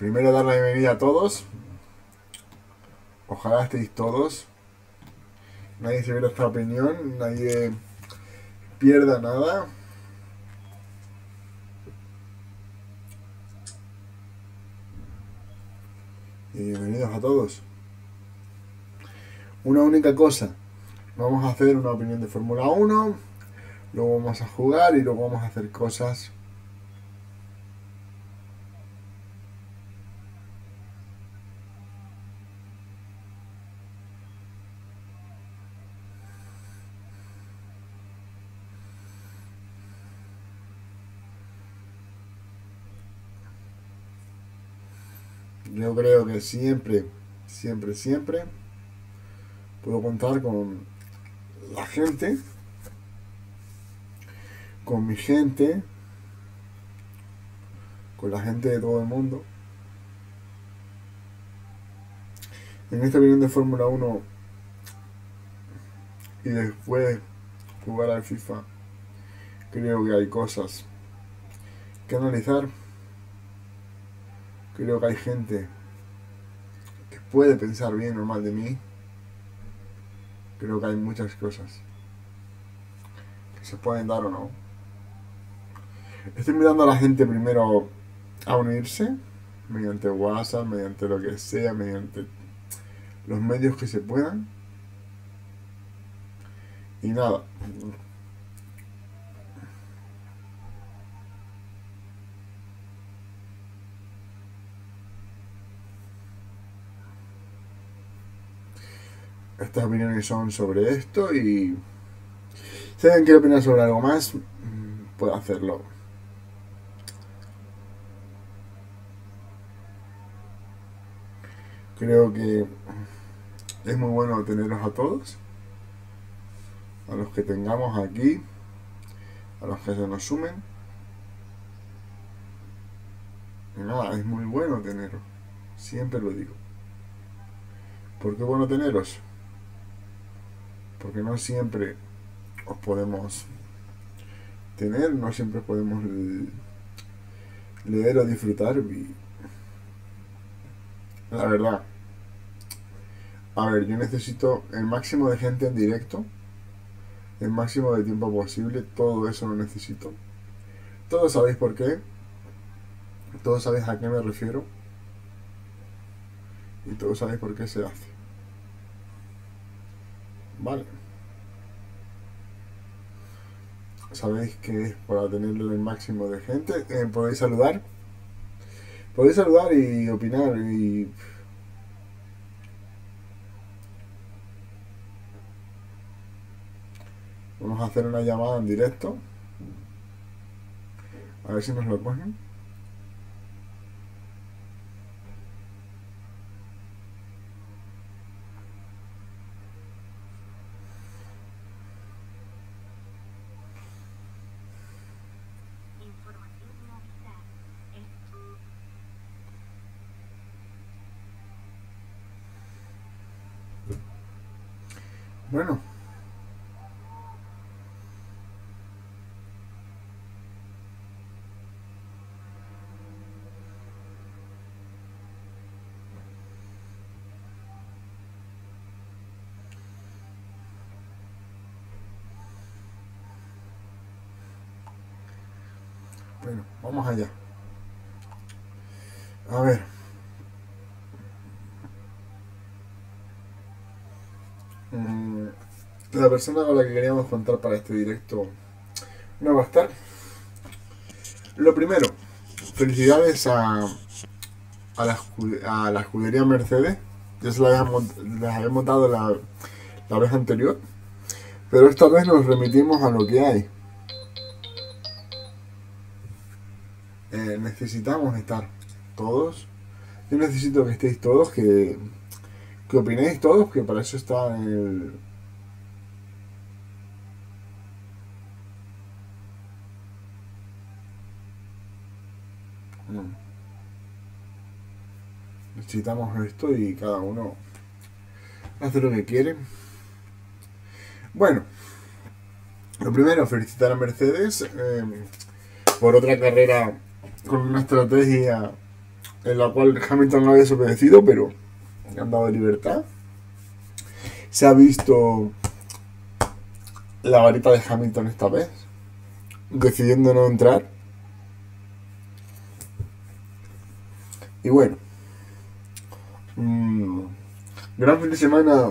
Primero dar la bienvenida a todos. Ojalá estéis todos. Nadie se viera esta opinión, nadie pierda nada. Y bienvenidos a todos. Una única cosa. Vamos a hacer una opinión de Fórmula 1. Luego vamos a jugar y luego vamos a hacer cosas. Yo creo que siempre puedo contar con la gente, con mi gente, con la gente de todo el mundo. En esta opinión de Fórmula 1 y después jugar al FIFA, creo que hay cosas que analizar. Creo que hay gente que puede pensar bien o mal de mí. Creo que hay muchas cosas que se pueden dar o no. Estoy invitando a la gente primero a unirse mediante WhatsApp, mediante lo que sea, mediante los medios que se puedan. Y nada. Estas opiniones son sobre esto y si alguien quiere opinar sobre algo más, puede hacerlo. Creo que es muy bueno teneros a todos, a los que tengamos aquí, a los que se nos sumen. Y nada, es muy bueno teneros, siempre lo digo. ¿Por qué bueno teneros? Porque no siempre os podemos tener, no siempre podemos leer o disfrutar. Y la verdad, a ver, yo necesito el máximo de gente en directo, el máximo de tiempo posible, todo eso lo necesito. Todos sabéis por qué, todos sabéis a qué me refiero y todos sabéis por qué se hace. Vale. Sabéis que es para tener el máximo de gente. Podéis saludar. Podéis saludar y opinar y... Vamos a hacer una llamada en directo. A ver si nos lo cogen. Bueno. Bueno, vamos allá. A ver. La persona con la que queríamos contar para este directo no va a estar. Lo primero, felicidades a la escudería Mercedes. Ya se las había montado la vez anterior. Pero esta vez nos remitimos a lo que hay. Necesitamos estar todos. Yo necesito que estéis todos, que opinéis todos, que para eso está el... Necesitamos esto y cada uno hace lo que quiere. Bueno, lo primero, felicitar a Mercedes por otra carrera con una estrategia en la cual Hamilton no había desobedecido, pero han dado libertad. Se ha visto la varita de Hamilton esta vez, decidiendo no entrar. Y bueno, gran fin de semana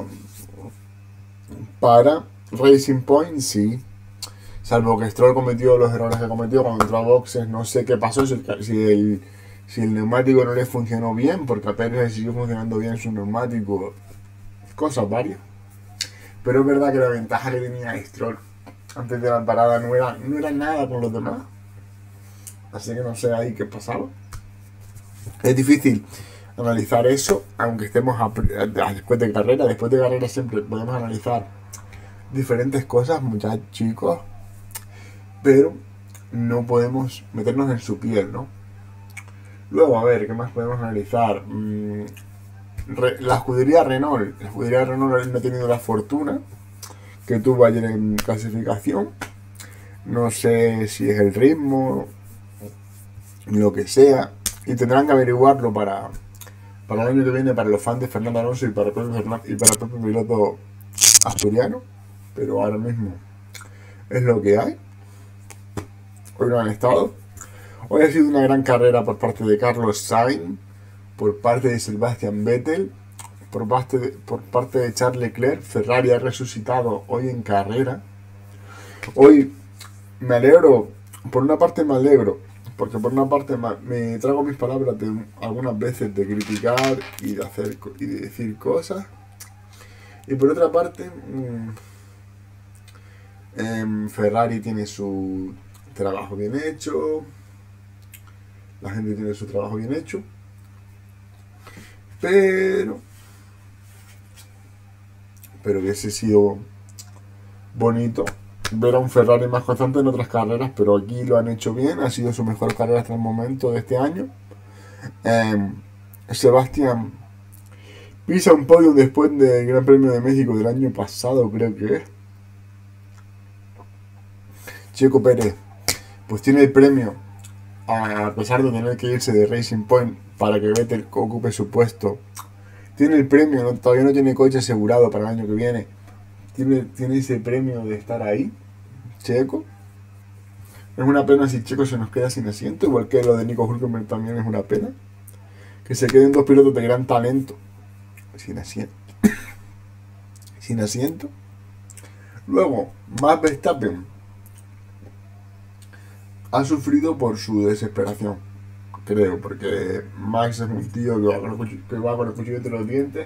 para Racing Point, sí. Salvo que Stroll cometió los errores que cometió cuando entró a boxes. No sé qué pasó, si el neumático no le funcionó bien, porque a Pérez le siguió funcionando bien su neumático. Cosas varias. Pero es verdad que la ventaja que tenía Stroll antes de la parada no era nada con los demás. Así que no sé ahí qué pasaba. Es difícil analizar eso, aunque estemos después de carrera. Después de carrera siempre podemos analizar diferentes cosas, muchachos, chicos, pero no podemos meternos en su piel, ¿no? Luego, a ver, ¿qué más podemos analizar? La escudería Renault. La escudería Renault no ha tenido la fortuna que tuvo ayer en clasificación. No sé si es el ritmo, lo que sea, y tendrán que averiguarlo para el año que viene, para los fans de Fernando Alonso y para el propio piloto asturiano. Pero ahora mismo es lo que hay. Hoy no han estado. Hoy ha sido una gran carrera por parte de Carlos Sainz, por parte de Sebastian Vettel, por parte de Charles Leclerc. Ferrari ha resucitado hoy en carrera. Hoy me alegro, por una parte me alegro, porque por una parte me trago mis palabras algunas veces de criticar y de decir cosas, y por otra parte Ferrari tiene su trabajo bien hecho, la gente tiene su trabajo bien hecho, pero hubiese sido bonito ver a un Ferrari más constante en otras carreras, pero aquí lo han hecho bien. Ha sido su mejor carrera hasta el momento de este año. Sebastián pisa un podio después del Gran Premio de México del año pasado, creo que es. Checo Pérez pues tiene el premio, a pesar de tener que irse de Racing Point para que Vettel ocupe su puesto. Tiene el premio, todavía no tiene coche asegurado para el año que viene. Tiene ese premio de estar ahí, Checo. Es una pena si Checo se nos queda sin asiento, igual que lo de Nico Hülkenberg también es una pena. Que se queden dos pilotos de gran talento sin asiento. Sin asiento. Luego, Max Verstappen ha sufrido por su desesperación, creo, porque Max es un tío que va con el cuchillo entre los dientes,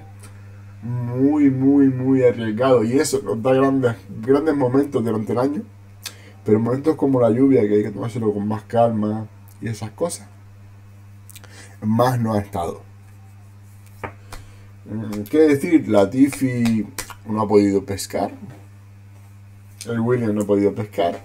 muy arriesgado, y eso nos da grandes momentos durante el año, pero momentos como la lluvia, que hay que tomárselo con más calma y esas cosas, más no ha estado. ¿Qué decir? Latifi no ha podido pescar, el Williams no ha podido pescar.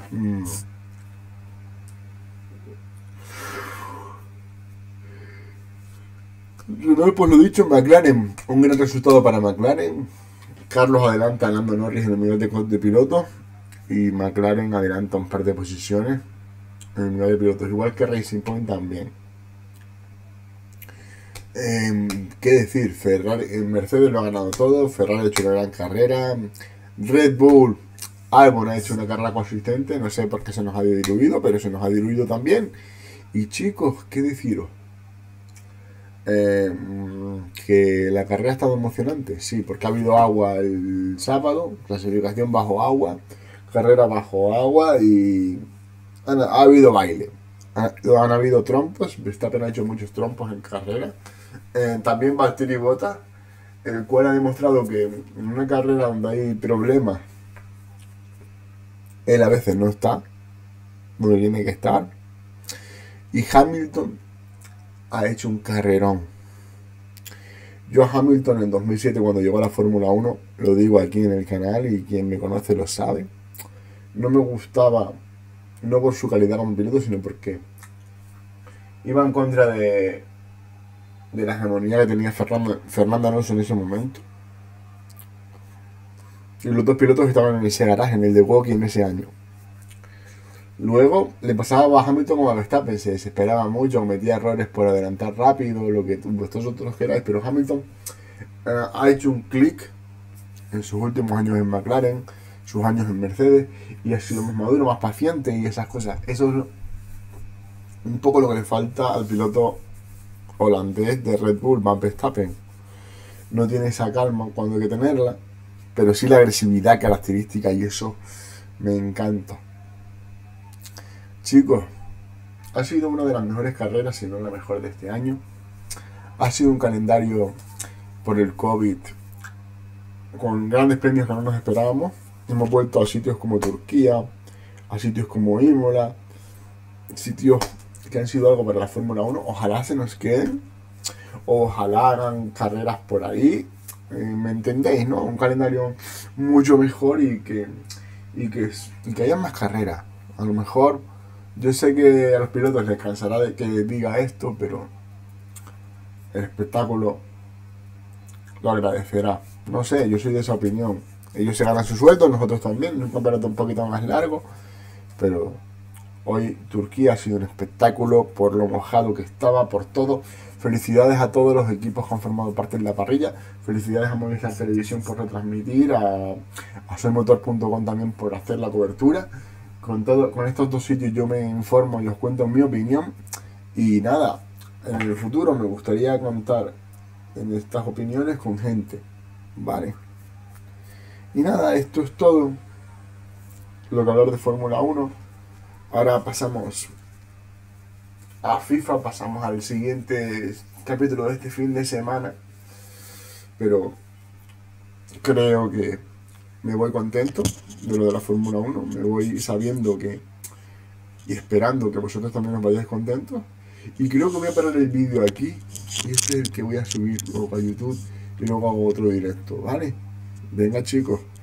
Pues lo dicho, McLaren, un gran resultado para McLaren. Carlos adelanta a Lando Norris en el mundial de pilotos, y McLaren adelanta un par de posiciones en el mundial de pilotos, igual que Racing Point también. ¿Qué decir? Mercedes lo ha ganado todo, Ferrari ha hecho una gran carrera, Red Bull, Albon ha hecho una carrera consistente, no sé por qué se nos ha diluido, pero se nos ha diluido también. Y chicos, ¿qué deciros? Que la carrera ha estado emocionante, sí, porque ha habido agua el sábado, clasificación bajo agua, carrera bajo agua, y ha habido baile, han habido trompos. Verstappen ha hecho muchos trompos en carrera, también Valtteri Bottas, el cual ha demostrado que en una carrera donde hay problemas, él a veces no está donde tiene que estar. Y Hamilton ha hecho un carrerón. Yo a Hamilton en 2007, cuando llegó a la Fórmula 1, lo digo aquí en el canal y quien me conoce lo sabe, no me gustaba, no por su calidad como piloto, sino porque iba en contra de la hegemonía que tenía Fernando Alonso en ese momento. Y los dos pilotos estaban en ese garaje, en el de Woki, en ese año. Luego le pasaba a Hamilton como a Verstappen, se desesperaba mucho, cometía errores por adelantar rápido, lo que vosotros queráis, pero Hamilton ha hecho un clic en sus últimos años en McLaren, sus años en Mercedes, y ha sido más maduro, más paciente y esas cosas. Eso es un poco lo que le falta al piloto holandés de Red Bull, Max Verstappen. No tiene esa calma cuando hay que tenerla, pero sí la agresividad característica y eso me encanta. Chicos, ha sido una de las mejores carreras, si no la mejor de este año. Ha sido un calendario por el COVID con grandes premios que no nos esperábamos. Hemos vuelto a sitios como Turquía, a sitios como Imola, sitios que han sido algo para la Fórmula 1. Ojalá se nos queden, ojalá hagan carreras por ahí. ¿Me entendéis, no? Un calendario mucho mejor y que haya más carreras. A lo mejor, yo sé que a los pilotos les cansará de que diga esto, pero el espectáculo lo agradecerá. No sé, yo soy de esa opinión. Ellos se ganan su sueldo, nosotros también, un campeonato un poquito más largo, pero hoy Turquía ha sido un espectáculo por lo mojado que estaba, por todo. Felicidades a todos los equipos que han formado parte de la parrilla. Felicidades a Movistar Televisión por retransmitir, a soymotor.com también por hacer la cobertura. Con estos dos sitios yo me informo y os cuento mi opinión. Y nada, en el futuro me gustaría contar en estas opiniones con gente, ¿vale? Y nada, esto es todo lo que hablar de Fórmula 1. Ahora pasamos a FIFA, pasamos al siguiente capítulo de este fin de semana. Pero creo que me voy contento de lo de la Fórmula 1. Me voy sabiendo que y esperando que vosotros también os vayáis contentos. Y creo que voy a parar el vídeo aquí. Y este es el que voy a subir luego a YouTube. Y luego hago otro directo, ¿vale? Venga, chicos.